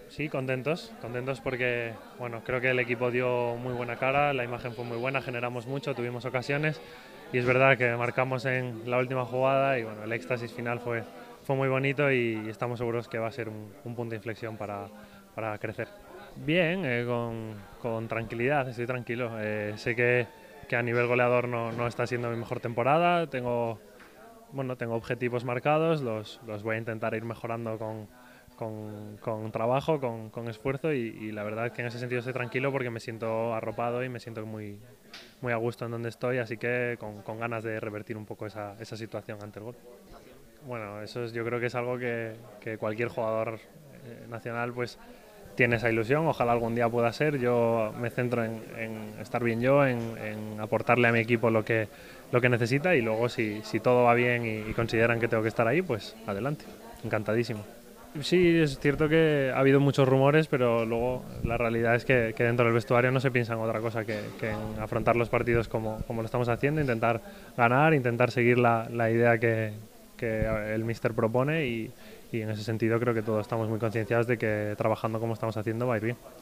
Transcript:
Sí, contentos, contentos porque bueno, creo que el equipo dio muy buena cara, la imagen fue muy buena, generamos mucho, tuvimos ocasiones y es verdad que marcamos en la última jugada y bueno, el éxtasis final fue muy bonito y estamos seguros que va a ser un punto de inflexión para crecer. Bien, con tranquilidad, estoy tranquilo. Sé que a nivel goleador no está siendo mi mejor temporada, tengo objetivos marcados, los voy a intentar ir mejorando con trabajo, con esfuerzo y la verdad es que en ese sentido estoy tranquilo porque me siento arropado y me siento muy a gusto en donde estoy, así que con ganas de revertir un poco esa situación ante el gol. Bueno, yo creo que es algo que cualquier jugador nacional pues tiene esa ilusión, ojalá algún día pueda ser. Yo me centro en estar bien yo, en aportarle a mi equipo lo que necesita y luego si todo va bien y consideran que tengo que estar ahí, pues adelante, encantadísimo. Sí, es cierto que ha habido muchos rumores, pero luego la realidad es que dentro del vestuario no se piensa en otra cosa que en afrontar los partidos como lo estamos haciendo, intentar ganar, intentar seguir la idea que el míster propone y en ese sentido creo que todos estamos muy concienciados de que trabajando como estamos haciendo va a ir bien.